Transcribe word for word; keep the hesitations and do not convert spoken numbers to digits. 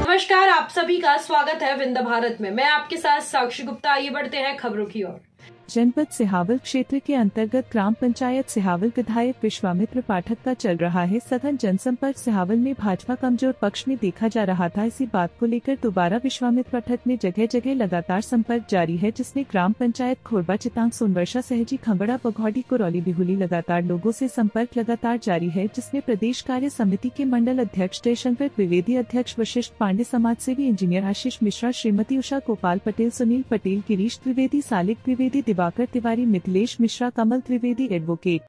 नमस्कार, आप सभी का स्वागत है विंध्य भारत में। मैं आपके साथ साक्षी गुप्ता। आइए बढ़ते हैं खबरों की ओर। जनपद सिहावल क्षेत्र के अंतर्गत ग्राम पंचायत सिहावल विधायक विश्वामित्र पाठक का चल रहा है सघन जनसंपर्क। सिहावल में भाजपा कमजोर पक्ष में देखा जा रहा था। इसी बात को लेकर दोबारा विश्वामित्र पाठक ने जगह जगह लगातार संपर्क जारी है, जिसमें ग्राम पंचायत खोरबा, चितांग, सोनवर्षा, सहजी, खंबड़ा, बघौड़ी, करौली, बिहुली लगातार लोगों से संपर्क लगातार जारी है, जिसमें प्रदेश कार्य समिति के मंडल अध्यक्ष जयशंकर द्विवेदी, अध्यक्ष वशिष्ठ पांडे, समाज सेवी इंजीनियर आशीष मिश्रा, श्रीमती उषा गोपाल पटेल, सुनील पटेल, गिरीश द्विवेदी, सालिक द्विवेदी, दिवाकर तिवारी, मिथिलेश मिश्रा, कमल द्विवेदी, एडवोकेट